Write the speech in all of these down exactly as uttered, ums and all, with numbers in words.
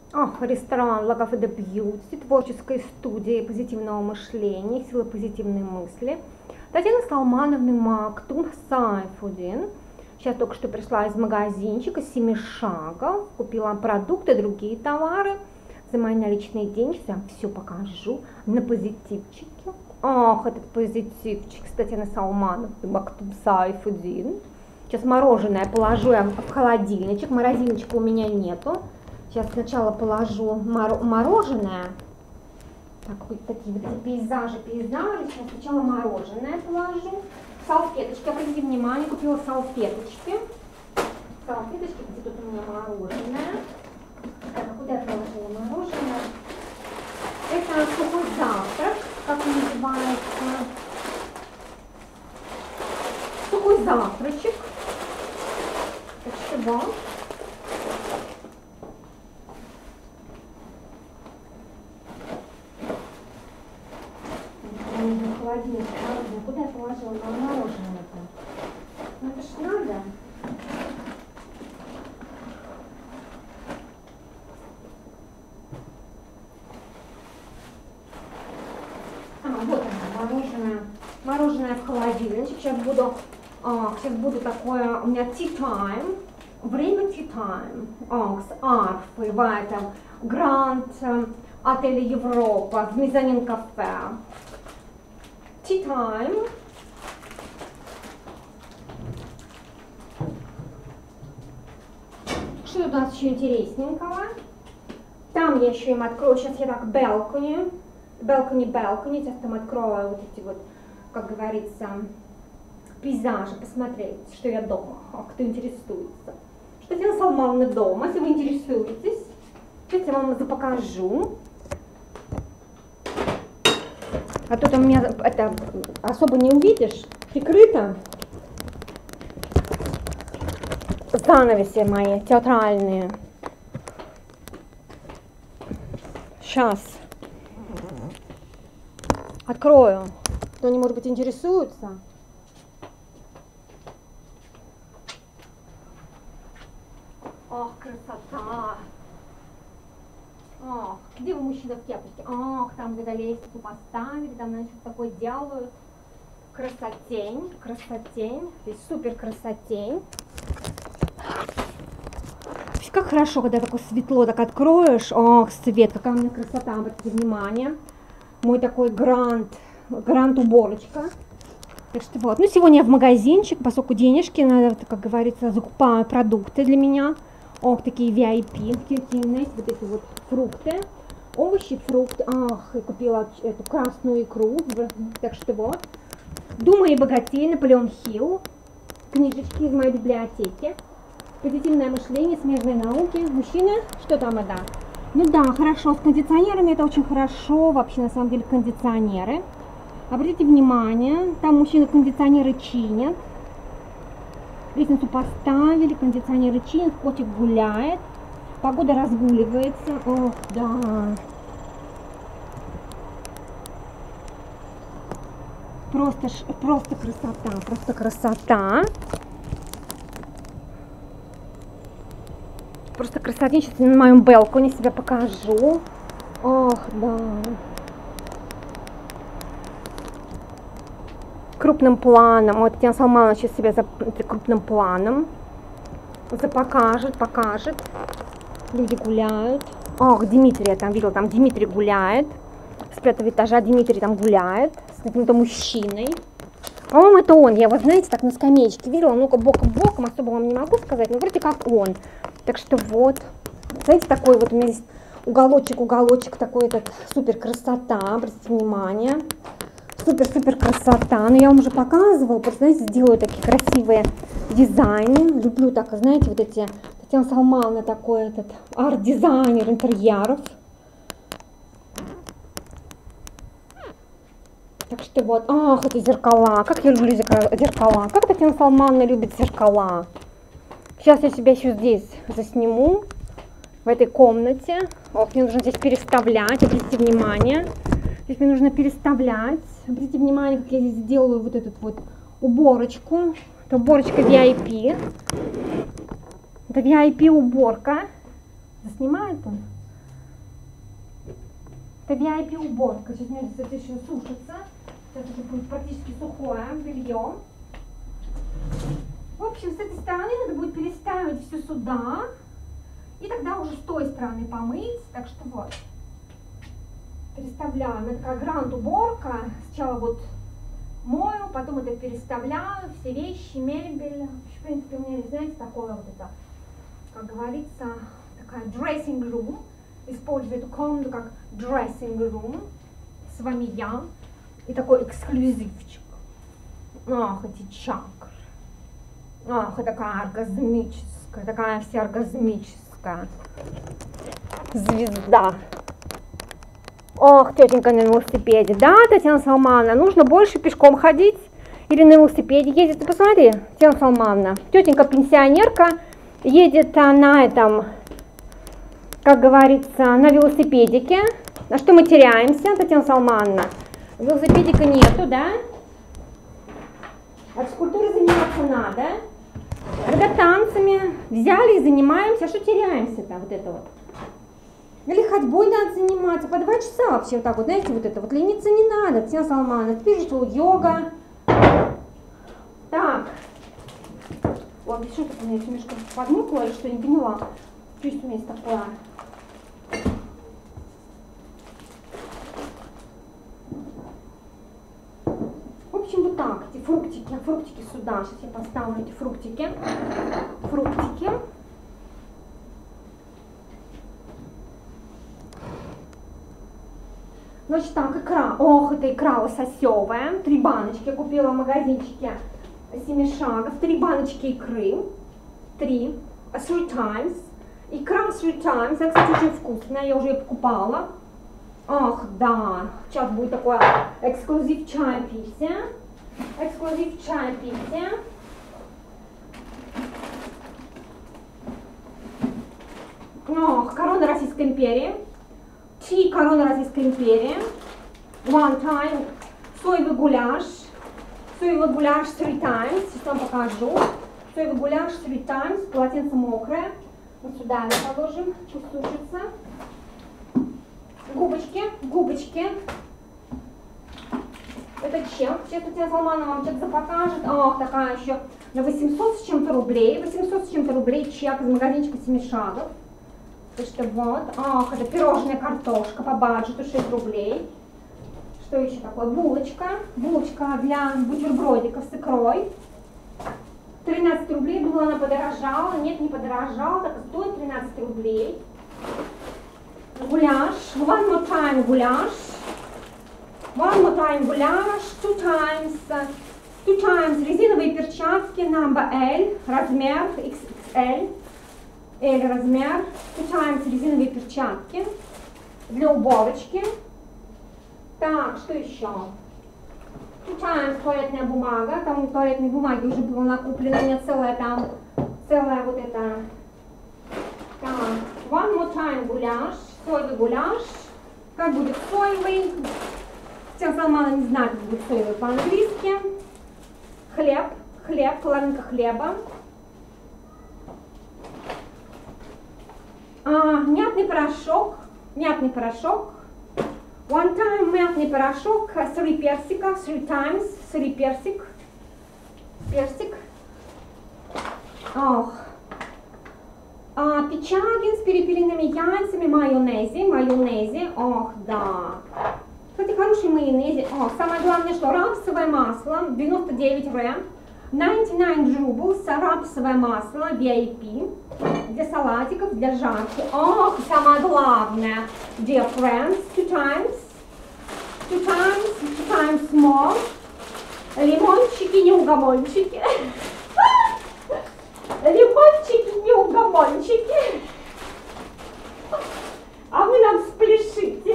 Ах, ресторан La Cafe de Beauty, творческой студии позитивного мышления, силы позитивной мысли. Татьяна Салмановна Мактум Сайфудин. Сейчас только что пришла из магазинчика семи шагов, купила продукты, другие товары. За мои наличные деньги я все покажу на позитивчике. Ах, этот позитивчик с Татьяной Салмановной Мактум Сайфудин. Сейчас мороженое положу я в холодильничек, морозильничка у меня нету. Сейчас сначала положу мор мороженое. Так, вот такие вот эти пейзажи, пейзажи. Сейчас сначала мороженое положу. Салфеточки, обратите внимание, купила салфеточки. Салфеточки, где тут у меня мороженое. Так, а куда я положила мороженое? Это сухой завтрак, как он называется. Сухой завтрачек. Так что вот. Холодильник, мороженое. Куда я положила мороженое-то? Ну это ж надо. А, вот оно, мороженое. Мороженое в холодильничек. Сейчас буду, а, сейчас буду такое, у меня tea time. Время tea time. А, с арфой в этом Гранд отеле Европа в Мезонин кафе. Tea time. Что тут у нас еще интересненького? Там я еще им открою. Сейчас я так балкони. Балкони, балкони. Сейчас там открою вот эти вот, как говорится, пейзажи. Посмотреть, что я дома. А кто интересуется. Что Татьяна Салмановна дома. Если вы интересуетесь, сейчас я вам покажу. А то там меня это особо не увидишь, прикрыто. Занавеси мои театральные. Сейчас открою. Кто-нибудь, может быть, интересуется? Ох, красота! Ах, где вы, мужчина, в кепочке? Ах, там где-то лестницу поставили, там, значит, такой делают. Красотень, красотень, здесь супер красотень. Как хорошо, когда такое светло так откроешь. Ах, свет, какая у меня красота, обратите внимание. Мой такой грант, грант уборочка. Так что вот, ну сегодня я в магазинчик, поскольку денежки, надо, как говорится, закупаю продукты для меня. Ох, такие ви ай пи, какие, знаете, вот эти вот фрукты, овощи, фрукты. Ах, я купила эту красную икру, так что вот. Думай и богатей, Наполеон Хилл, книжечки из моей библиотеки. Позитивное мышление, смежные науки. Мужчины, что там это? Ну да, хорошо, с кондиционерами это очень хорошо, вообще на самом деле кондиционеры. Обратите внимание, там мужчины кондиционеры чинят. Лестницу поставили, кондиционеры чинят, котик гуляет, погода разгуливается. Ох, да. Просто, просто красота, просто красота. Просто красота. Сейчас на моем балконе себя покажу. Ох, да. Крупным планом. Вот Татьяна Салмановна сейчас себя за крупным планом за покажет, покажет. Люди гуляют. Ох, Дмитрий я там видела, там Дмитрий гуляет. С пятого этажа Дмитрий там гуляет с каким-то мужчиной. По-моему, это он. Я его, знаете, так на скамеечке видела. Ну-ка, боком-боком, особо вам не могу сказать, но вроде как он. Так что вот. Знаете, такой вот у меня здесь уголочек, уголочек, такой этот супер красота. Обратите внимание. Супер-супер красота. Но я вам уже показывала, просто, знаете, сделаю такие красивые дизайны. Люблю так, знаете, вот эти, Татьяна Салмановна такой этот арт-дизайнер интерьеров. Так что вот, ах, эти зеркала. Как я люблю зеркала. Как Татьяна Салмановна любит зеркала. Сейчас я себя еще здесь засниму, в этой комнате. Ох, мне нужно здесь переставлять, обратите внимание. Здесь мне нужно переставлять. Обратите внимание, как я здесь делаю вот эту вот уборочку. Это уборочка ви ай пи. Это ви ай пи уборка. Заснимает он? Это ви ай пи уборка. Сейчас мне это еще сушится. Сейчас это будет практически сухое белье. В общем, с этой стороны надо будет переставить все сюда. И тогда уже с той стороны помыть. Так что вот. Переставляем. Это такая гранд-уборка. Сначала вот мою, потом это переставляю. Все вещи, мебель. В принципе, у меня, знаете, такое вот это, как говорится, такая dressing room. Использую эту комнату как dressing room. С вами я. И такой эксклюзивчик. Ах, эти чакры. Ах, и такая оргазмическая, такая вся оргазмическая звезда. Ох, тетенька на велосипеде. Да, Татьяна Салмановна, нужно больше пешком ходить или на велосипеде ездить. Ты посмотри, Татьяна Салмановна, тетенька пенсионерка, едет на этом, как говорится, на велосипедике. На что мы теряемся, Татьяна Салмановна? Велосипедика нету, да? А физкультурой заниматься надо. Когда танцами взяли и занимаемся, а что теряемся-то, вот это вот? Или ходьбой надо заниматься, по два часа вообще вот так вот, знаете, вот это вот, лениться не надо, Татьяна Салмановна, ты же что, йога. Так, ой, что тут у меня немножко подмокла или что, не поняла, что у меня есть такое. В общем, вот так, эти фруктики, фруктики сюда, сейчас я поставлю эти фруктики, фруктики. Значит так, икра. Ох, это икра лососевая. Три баночки я купила в магазинчике Семишагов. Три баночки икры. Три. Three times. Икра three times. Она, кстати, очень вкусная. Я уже ее покупала. Ах, да. Сейчас будет такой эксклюзив чай-пити. Эксклюзив чай-пити. Ох, корона Российской империи. Tea корона Российской империи. One time. Соевый гуляш. Соевый гуляш three times. Сейчас вам покажу. Соевый гуляш three times. Полотенце мокрое. Вот сюда его положим. Пусть сушится. Губочки. Губочки. Это чек. Сейчас Татьяна Салмановна вам чек покажет. Ах, такая еще на восемьсот с чем-то рублей. восемьсот с чем-то рублей чек из магазинчика Семишагов. Что вот, ах, это пирожная картошка по баджету шесть рублей. Что еще такое? Булочка. Булочка для бутербродиков с икрой. тринадцать рублей. Думала, она подорожала. Нет, не подорожала. Так и стоит тринадцать рублей. Гуляш. One more time гуляш. One more time гуляш. Two times. Two times резиновые перчатки number L. Размер икс икс эль. L размер. Two times резиновые перчатки для уборочки. Так, что еще? Two times туалетная бумага. Там туалетной бумаги уже было накуплено. У меня целая там, целая вот эта. Так, one more time гуляш. Соевый гуляш. Как будет соевый? Татьяна Салмановна не знает, как будет соевый по-английски. Хлеб. Хлеб, половинка хлеба. А, мятный порошок, мятный порошок, one time мятный порошок, three персика, three times, three персик, персик, ох, а, печагин с перепелиными яйцами, майонезе, майонезе, ох, да, кстати, хороший майонезе, ох, самое главное, что рапсовое масло, девяносто девять ре, девяносто девять рублей, рапсовое масло, ви ай пи, для салатиков, для жарки. Ох, самое главное, dear friends, two times, two times, two times more, лимончики, неугомончики, лимончики, неугомончики, а вы нам спляшите.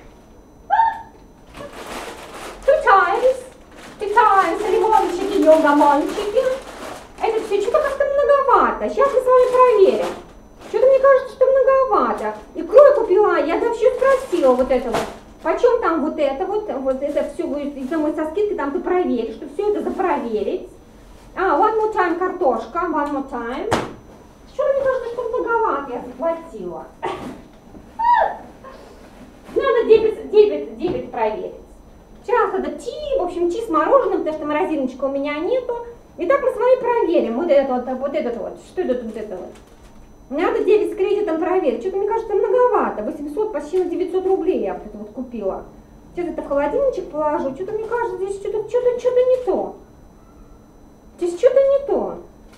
Two times, two times, лимончики, неугомончики. Это все что-то как-то многовато. Сейчас мы с вами проверим. Что-то мне кажется, что многовато. Икру я купила, я вообще спросила вот это вот. Почем там вот это вот, вот это все будет, из-за мой со скидкой там ты проверишь, что все это запроверить. А, one more time картошка, one more time. Что-то мне кажется, что многовато я заплатила. Надо дебет, дебет проверить. Сейчас это ти, в общем, ти с мороженым, потому что морозилочка у меня нету. Итак, мы с вами проверим вот этот вот, вот этот вот, что это вот это вот. Надо дебет с кредитом проверить. Что-то, мне кажется, многовато. восемьсот, почти на девятьсот рублей я вот это вот купила. Сейчас это в холодильничек положу. Что-то, мне кажется, здесь что-то что-то что-то не то. Здесь что-то не то.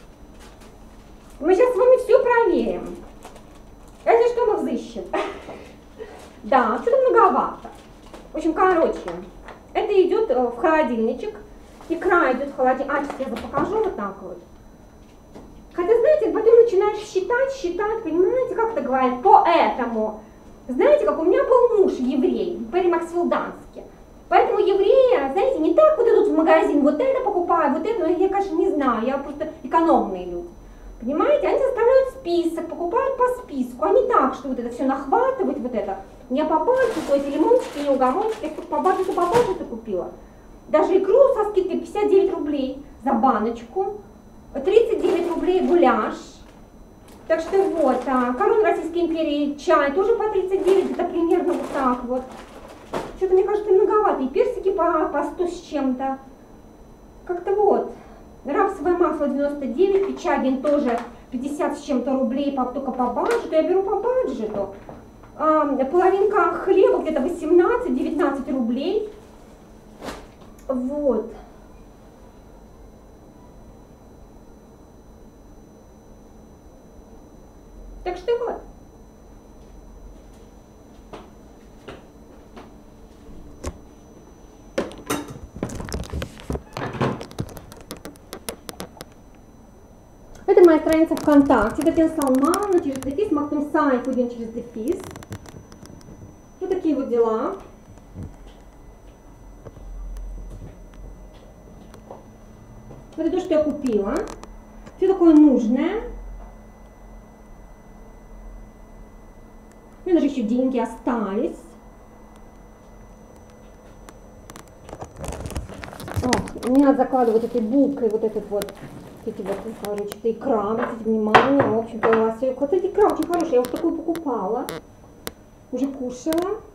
Мы сейчас с вами все проверим. Это что мы взыщем? Да, что-то многовато. В общем, короче, это идет в холодильничек. Икра идет в холодильник. А, сейчас я покажу вот так вот. Хотя, знаете, потом начинаешь считать, считать, понимаете, как это говорит? Поэтому, знаете, как у меня был муж еврей, Перри Максфилданский. Поэтому евреи, знаете, не так вот идут в магазин, вот это покупаю, вот это, я, конечно, не знаю, я просто экономные люди. Понимаете, они составляют список, покупают по списку, а не так, что вот это все нахватывать, вот это. Я по баджету, эти лимончики, не угомончики, я по баджету, по баджету купила. Даже икру со скидкой пятьдесят девять рублей за баночку, тридцать девять рублей гуляш. Так что вот, а, корона Российской империи чай тоже по тридцать девять, это примерно вот так вот. Что-то, мне кажется, многовато. И персики по, по сто с чем-то. Как-то вот. Рапсовое масло девяносто девять, Пичагин тоже пятьдесят с чем-то рублей, только по баджету. Я беру по баджету. А, половинка хлеба где-то восемнадцать-девятнадцать рублей. Вот. Так что вот. Это моя страница ВКонтакте, Татьяна Салмановна, через дефис, Мактум Сайфудин через дефис. Вот такие вот дела. Вот это то, что я купила. Все такое нужное. У меня даже еще деньги остались. О, мне надо закладывать этой булкой вот этот вот. Эти вот, короче, это икра, обратите внимание, в общем-то, у вас все. Вот эта икра очень хорошая, я вот такую покупала, уже кушала.